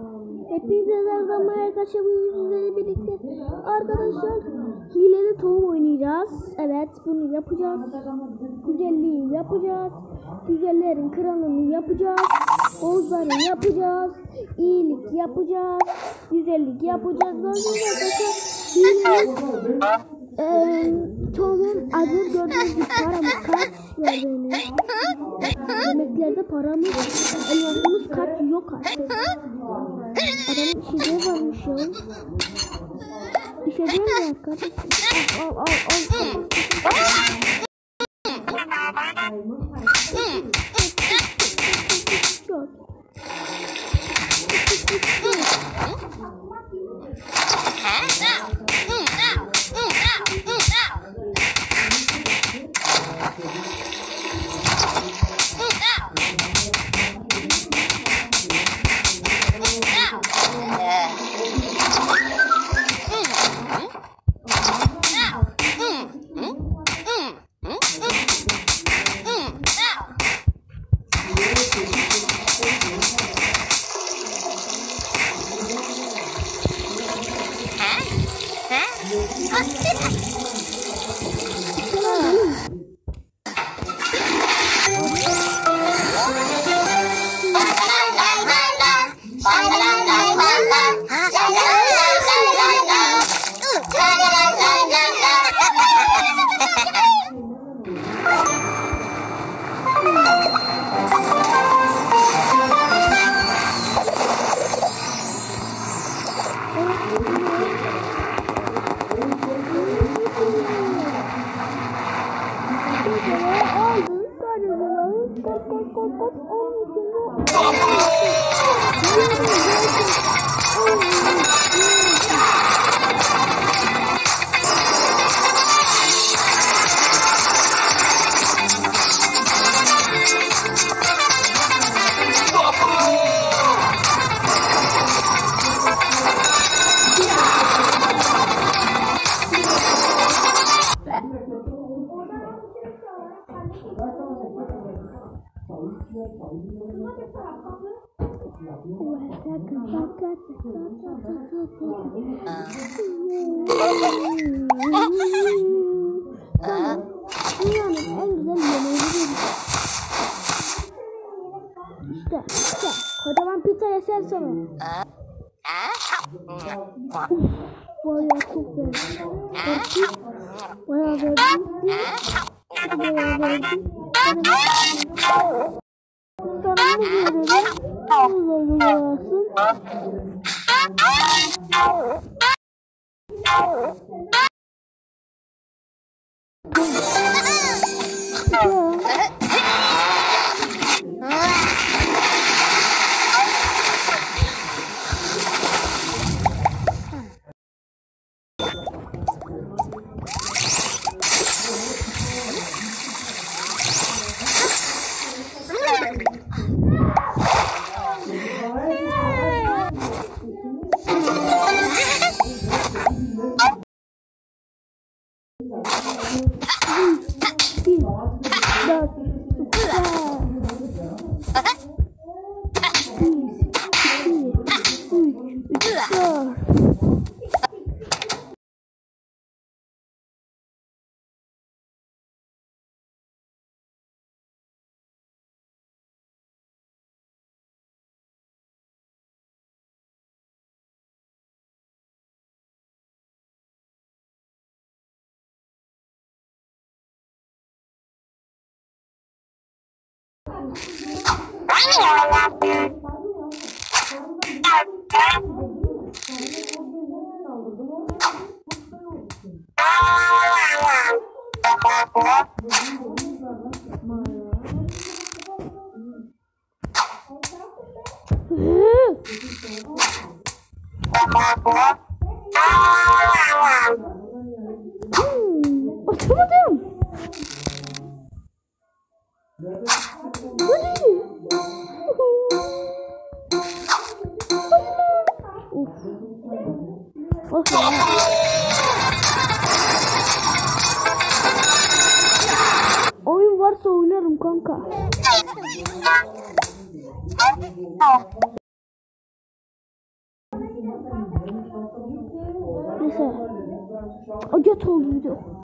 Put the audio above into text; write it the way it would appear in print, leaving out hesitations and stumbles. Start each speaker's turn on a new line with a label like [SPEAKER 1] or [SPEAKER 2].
[SPEAKER 1] Hepinize merhaba arkadaşlar, sizlerle birlikte arkadaşlar hileli tohum oynayacağız. Evet, bunu yapacağız. Güzelliği yapacağız. Güzellerin kralını yapacağız. Oğuzları yapacağız. İyilik yapacağız. Güzellik yapacağız. Arkadaşlar hileli tohumun adı gördüğünüz gibi paramız kaç gördüğünüz. Yemeklerde paramız, elmasımız kaç yok artık. Adamın içeceği varmış ya. İçeceği mi var kardeşim? Al. İşte kocaman pizza yeser sonra. Bayağı çok verdim. Bayağı verdim. Oturmadım. Oyun varsa oynarım kanka. Neyse. Acıt oldu video.